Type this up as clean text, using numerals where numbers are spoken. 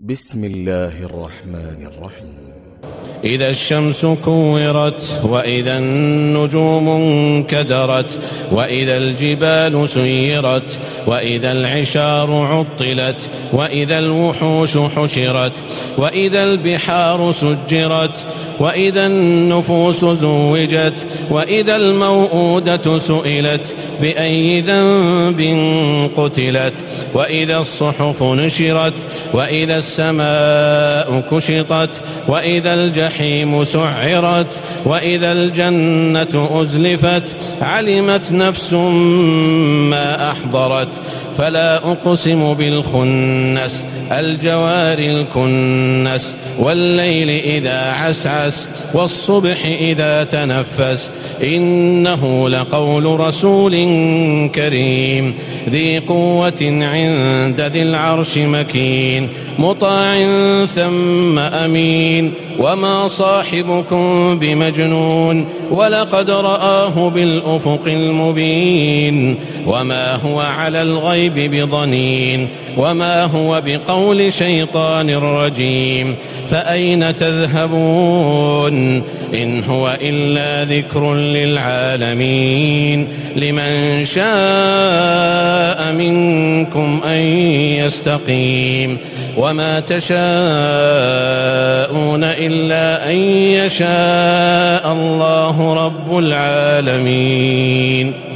بسم الله الرحمن الرحيم. إذا الشمس كورت وإذا النجوم انكدرت وإذا الجبال سيرت وإذا العشار عطلت وإذا الوحوش حشرت وإذا البحار سجرت وإذا النفوس زوجت وإذا الموءودة سئلت بأي ذنب قتلت وإذا الصحف نشرت وإذا السماء كشطت وإذا الجحيم سعرت وإذا الجنة أزلفت علمت نفس ما أحضرت فلا أقسم بالخنس الجوار الكنس والليل إذا عسعس والصبح إذا تنفس إنه لقول رسول كريم ذي قوة عند ذي العرش مكين مطاع ثم أمين وما صاحبكم بمجنون ولقد رآه بالأفق المبين وما هو على الغيب بضنين وما هو بقول شيطان رجيم فأين تذهبون إن هو إلا ذكر للعالمين لمن شاء منكم أن يستقيم وما تشاءون إلا أن يشاء الله رب العالمين.